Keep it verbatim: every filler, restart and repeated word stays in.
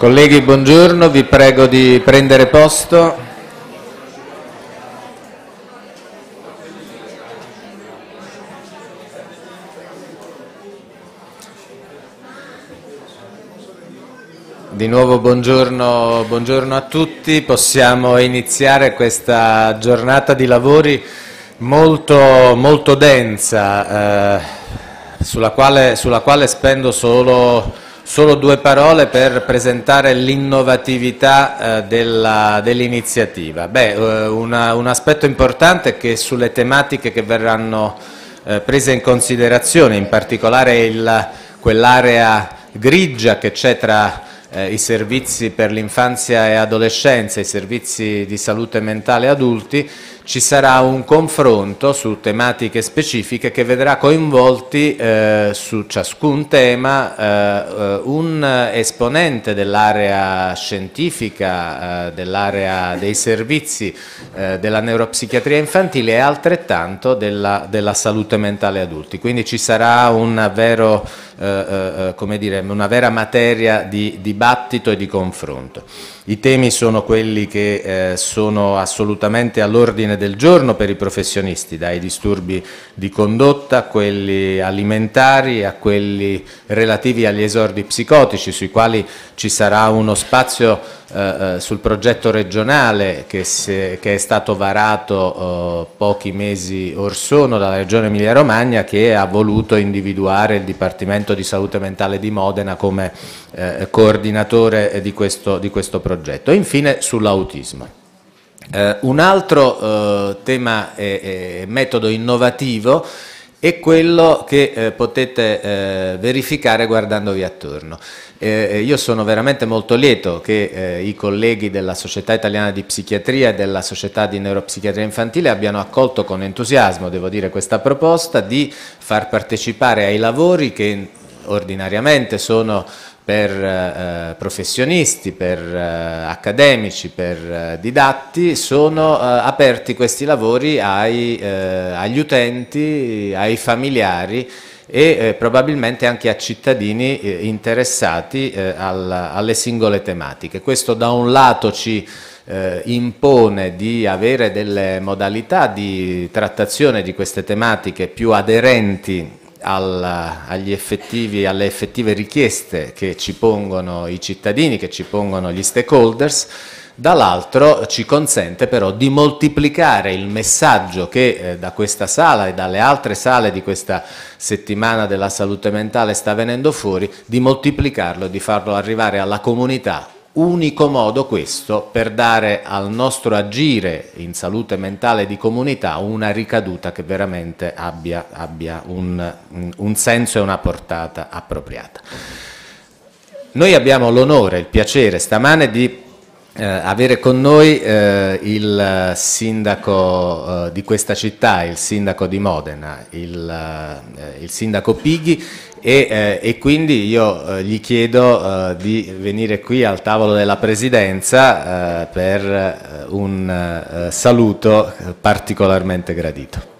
Colleghi, buongiorno, vi prego di prendere posto. Di nuovo buongiorno, buongiorno a tutti, possiamo iniziare questa giornata di lavori molto, molto densa, eh, sulla quale, sulla quale spendo solo... Solo due parole per presentare l'innovatività eh, dell'iniziativa. Beh, eh, una, un aspetto importante è che sulle tematiche che verranno eh, prese in considerazione, in particolare quell'area grigia che c'è tra eh, i servizi per l'infanzia e adolescenza e i servizi di salute mentale adulti, ci sarà un confronto su tematiche specifiche che vedrà coinvolti eh, su ciascun tema eh, un esponente dell'area scientifica, eh, dell'area dei servizi eh, della neuropsichiatria infantile e altrettanto della, della salute mentale adulti. Quindi ci sarà un vero, eh, eh, come dire, una vera materia di dibattito e di confronto. I temi sono quelli che eh, sono assolutamente all'ordine del giorno per i professionisti, dai disturbi di condotta a quelli alimentari a quelli relativi agli esordi psicotici, sui quali ci sarà uno spazio eh, sul progetto regionale che, se, che è stato varato eh, pochi mesi or sono dalla Regione Emilia-Romagna, che ha voluto individuare il Dipartimento di Salute Mentale di Modena come eh, coordinatore di questo, di questo progetto. E infine sull'autismo. Eh, un altro eh, tema e metodo innovativo è quello che eh, potete eh, verificare guardandovi attorno. Eh, io sono veramente molto lieto che eh, i colleghi della Società Italiana di Psichiatria e della Società di Neuropsichiatria Infantile abbiano accolto con entusiasmo, devo dire, questa proposta di far partecipare ai lavori che ordinariamente sono per eh, professionisti, per eh, accademici, per eh, didatti, sono eh, aperti questi lavori ai, eh, agli utenti, ai familiari e eh, probabilmente anche a cittadini eh, interessati eh, al, alle singole tematiche. Questo da un lato ci eh, impone di avere delle modalità di trattazione di queste tematiche più aderenti Al, agli effettivi, alle effettive richieste che ci pongono i cittadini, che ci pongono gli stakeholders, dall'altro ci consente però di moltiplicare il messaggio che eh, da questa sala e dalle altre sale di questa settimana della salute mentale sta venendo fuori, di moltiplicarlo e di farlo arrivare alla comunità. Unico modo questo per dare al nostro agire in salute mentale di comunità una ricaduta che veramente abbia, abbia un, un senso e una portata appropriata. Noi abbiamo l'onore, il piacere stamane di eh, avere con noi eh, il sindaco eh, di questa città, il sindaco di Modena, il, eh, il sindaco Pighi, E, eh, e quindi io eh, gli chiedo eh, di venire qui al tavolo della Presidenza eh, per eh, un eh, saluto particolarmente gradito.